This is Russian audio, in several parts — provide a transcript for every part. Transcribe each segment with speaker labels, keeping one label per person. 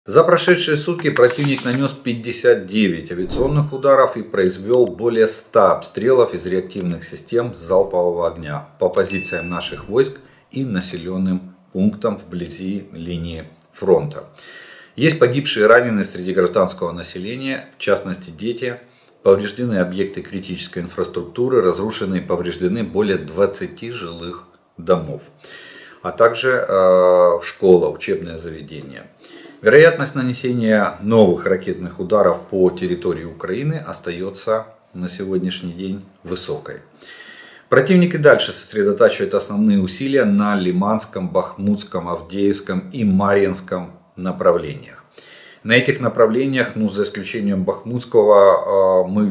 Speaker 1: За прошедшие сутки противник нанес 59 авиационных ударов и произвел более 100 обстрелов из реактивных систем залпового огня по позициям наших войск и населенным пунктам вблизи линии фронта. Есть погибшие и раненые среди гражданского населения, в частности дети. Повреждены объекты критической инфраструктуры, разрушены и повреждены более 20 жилых домов, а также школа, учебное заведение. Вероятность нанесения новых ракетных ударов по территории Украины остается на сегодняшний день высокой. Противник и дальше сосредотачивает основные усилия на Лиманском, Бахмутском, Авдеевском и Марьинском направлениях. На этих направлениях, за исключением Бахмутского, мы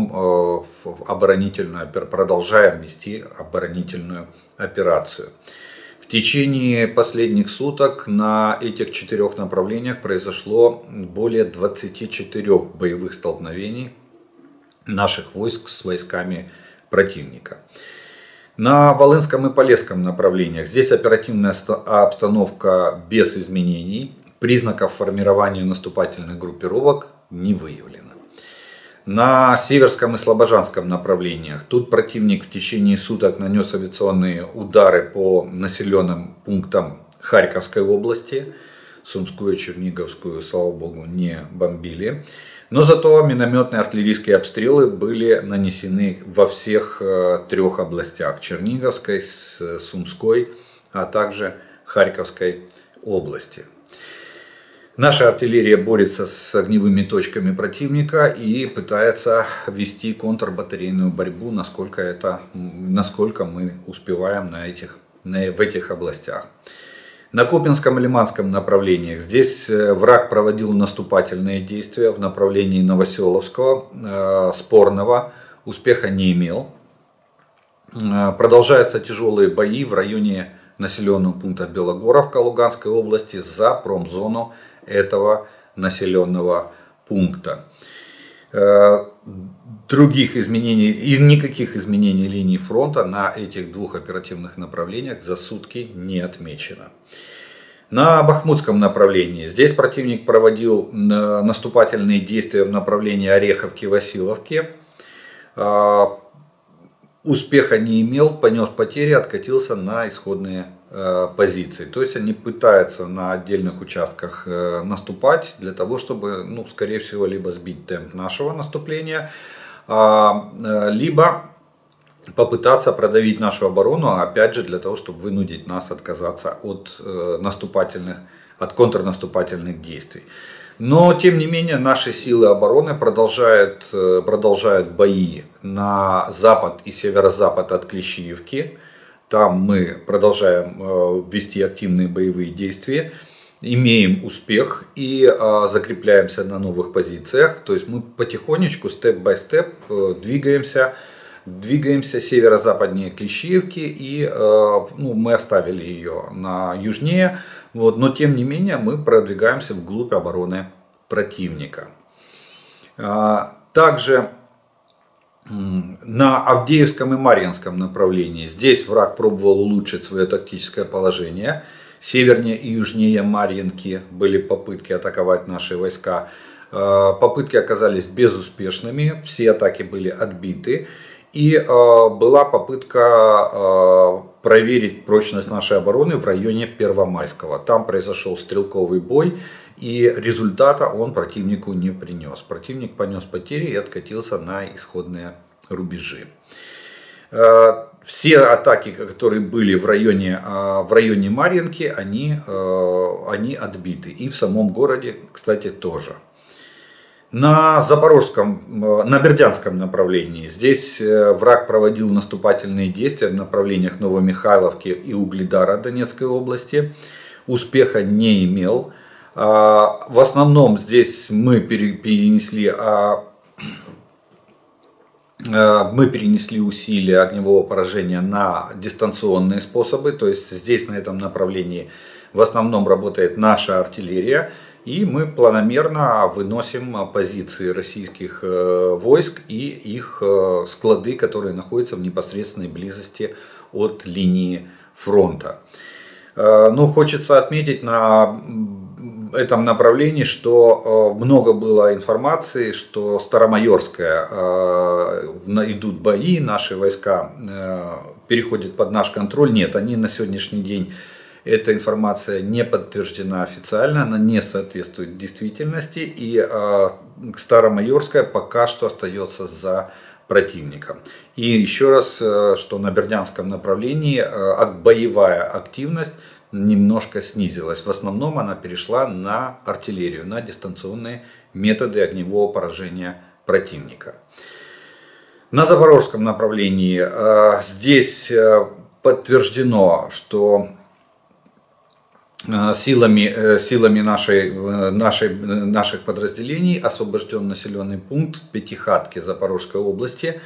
Speaker 1: продолжаем вести оборонительную операцию. В течение последних суток на этих 4 направлениях произошло более 24 боевых столкновений наших войск с войсками противника. На Волынском и Полесском направлениях здесь оперативная обстановка без изменений. Признаков формирования наступательных группировок не выявлено. На Северском и Слобожанском направлениях тут противник в течение суток нанес авиационные удары по населенным пунктам Харьковской области. Сумскую, Черниговскую, слава богу, не бомбили. Но зато минометные артиллерийские обстрелы были нанесены во всех 3 областях: Черниговской, Сумской, а также Харьковской области. Наша артиллерия борется с огневыми точками противника и пытается вести контрбатарейную борьбу, насколько мы успеваем в этих областях. На Купинском и Лиманском направлениях здесь враг проводил наступательные действия в направлении Новоселовского, Спорного, успеха не имел. Продолжаются тяжелые бои в районе населенного пункта Белогоровка Луганской области за промзону этого населенного пункта. Никаких изменений линии фронта на этих 2 оперативных направлениях за сутки не отмечено. На Бахмутском направлении здесь противник проводил наступательные действия в направлении Ореховки-Василовки. Успеха не имел, понес потери, откатился на исходные позиции. То есть они пытаются на отдельных участках наступать для того, чтобы, скорее всего, либо сбить темп нашего наступления, либо попытаться продавить нашу оборону, опять же для того, чтобы вынудить нас отказаться от контрнаступательных действий. Но, тем не менее, наши силы обороны продолжают бои на запад и северо-запад от Клещиевки. Там мы продолжаем вести активные боевые действия, имеем успех и закрепляемся на новых позициях. То есть мы потихонечку, степ-бай-степ, двигаемся северо-западнее Клещиевки, и мы оставили ее на южнее, но тем не менее мы продвигаемся вглубь обороны противника. Также на Авдеевском и Марьинском направлении здесь враг пробовал улучшить свое тактическое положение. Севернее и южнее Марьинки были попытки атаковать наши войска. Попытки оказались безуспешными, все атаки были отбиты. И была попытка проверить прочность нашей обороны в районе Первомайского. Там произошел стрелковый бой, и результата он противнику не принес. Противник понес потери и откатился на исходные рубежи. Все атаки, которые были в районе Марьинки, они отбиты. И в самом городе, кстати, тоже. На Бердянском направлении здесь враг проводил наступательные действия в направлениях Новомихайловки и Угледара Донецкой области. Успеха не имел. В основном здесь мы перенесли усилия огневого поражения на дистанционные способы. То есть здесь на этом направлении в основном работает наша артиллерия. И мы планомерно выносим позиции российских войск и их склады, которые находятся в непосредственной близости от линии фронта. Хочется отметить этом направлении, что много было информации, что Старомайорская идут бои, наши войска переходят под наш контроль. Нет, они на сегодняшний день, эта информация не подтверждена официально, она не соответствует действительности, и Старомайорская пока что остается за противником. И еще раз, что на Бердянском направлении боевая активность немножко снизилась. В основном она перешла на артиллерию, на дистанционные методы огневого поражения противника. На Запорожском направлении здесь подтверждено, что силами наших подразделений освобожден населенный пункт Пятихатки Запорожской области.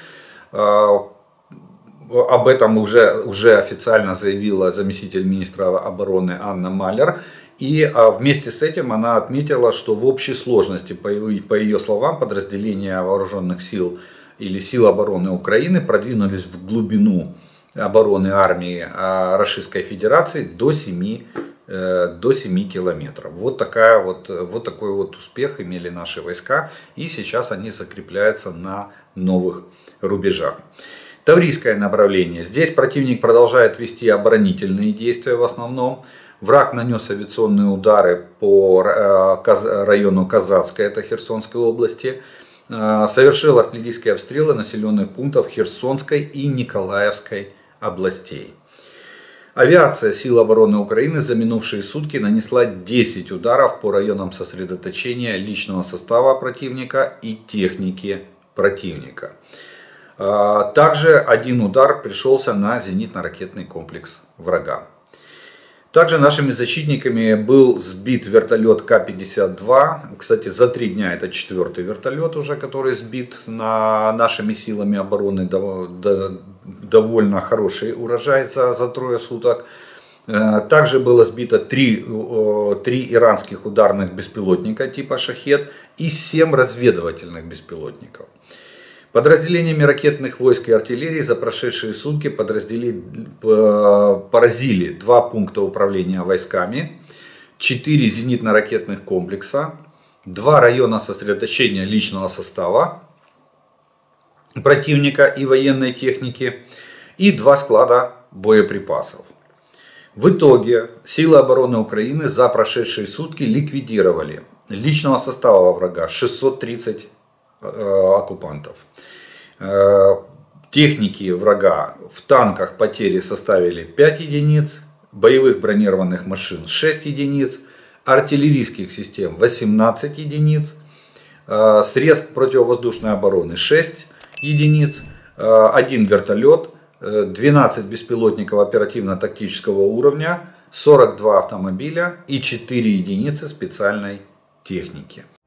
Speaker 1: Об этом уже официально заявила заместитель министра обороны Анна Малер. И вместе с этим она отметила, что в общей сложности, по ее словам, подразделения вооруженных сил или сил обороны Украины продвинулись в глубину обороны армии Российской Федерации до 7 километров. Вот такой вот успех имели наши войска, и сейчас они закрепляются на новых рубежах. Таврийское направление. Здесь противник продолжает вести оборонительные действия в основном. Враг нанес авиационные удары по району Казацкой, это Херсонской области. Совершил артиллерийские обстрелы населенных пунктов Херсонской и Николаевской областей. Авиация сил обороны Украины за минувшие сутки нанесла 10 ударов по районам сосредоточения личного состава противника и техники противника. Также один удар пришелся на зенитно-ракетный комплекс врага. Также нашими защитниками был сбит вертолет К-52. Кстати, за 3 дня это 4-й вертолет уже, который сбит нашими силами обороны. Довольно хороший урожай за 3 суток. Также было сбито 3 иранских ударных беспилотника типа «Шахед» и 7 разведывательных беспилотников. Подразделениями ракетных войск и артиллерии за прошедшие сутки поразили 2 пункта управления войсками, 4 зенитно-ракетных комплекса, 2 района сосредоточения личного состава противника и военной техники и 2 склада боеприпасов. В итоге силы обороны Украины за прошедшие сутки ликвидировали личного состава врага 630 оккупантов. Техники врага в танках потери составили 5 единиц, боевых бронированных машин 6 единиц, артиллерийских систем 18 единиц, средств противовоздушной обороны 6 единиц, 1 вертолет, 12 беспилотников оперативно-тактического уровня, 42 автомобиля и 4 единицы специальной техники.